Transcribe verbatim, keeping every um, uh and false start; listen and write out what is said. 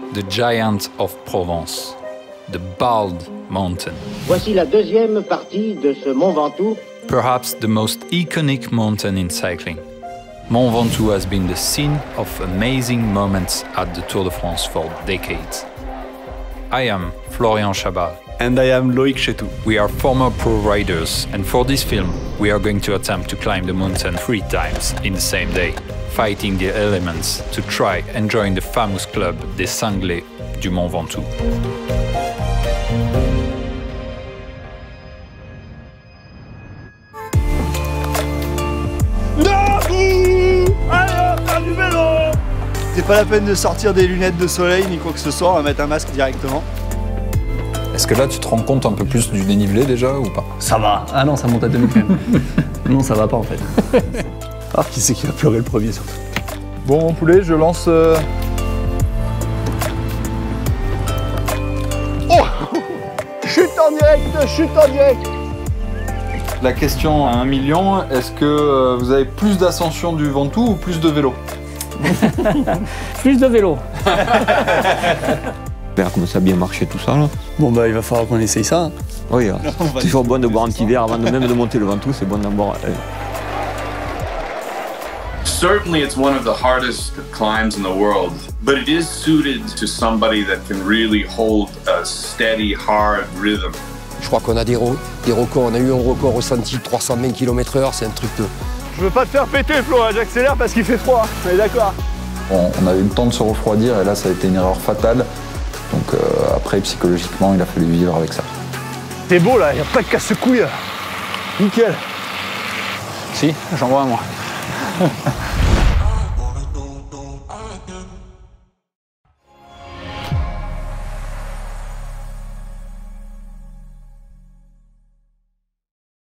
the giant of Provence, the Bald Mountain. Voici la deuxième partie de ce Mont Ventoux. Perhaps the most iconic mountain in cycling. Mont Ventoux has been the scene of amazing moments at the Tour de France for decades. I am Florian Chabal. And I am Loïc Chetou. We are former pro riders, and for this film, we are going to attempt to climb the mountain three times in the same day, fighting the elements to try and join the famous club des Cinglés du Mont Ventoux. C'est pas la peine de sortir des lunettes de soleil ni quoi que ce soit, on va mettre un masque directement. Est-ce que là tu te rends compte un peu plus du dénivelé déjà ou pas? Ça va. Ah non, ça monte à deux mille quand même. Non, ça va pas en fait. Ah, qui c'est qui va pleurer le premier surtout? Bon mon poulet, je lance... Euh... Oh, chute en direct, chute en direct. La question à un million, est-ce que euh, vous avez plus d'ascension du Ventoux ou plus de vélo? Plus de vélo. J'espère que ça a bien marché tout ça là. Bon bah il va falloir qu'on essaye ça. Oui, c'est toujours bon de boire un petit verre avant de même de monter le Ventoux, c'est bon d'en boire. Certainly it's one of the hardest climbs in the world, but it is suited to somebody that can really hold a steady, hard rhythm. Je crois qu'on a des, des records, on a eu un record ressenti de trois cent vingt kilomètres heure, c'est un truc de... Je veux pas te faire péter Flo, j'accélère parce qu'il fait froid, on est d'accord. On, on a eu le temps de se refroidir et là ça a été une erreur fatale. Donc euh, après psychologiquement il a fallu vivre avec ça. C'est beau là, il n'y a pas de casse-couille. Nickel. Si, j'en vois un moi.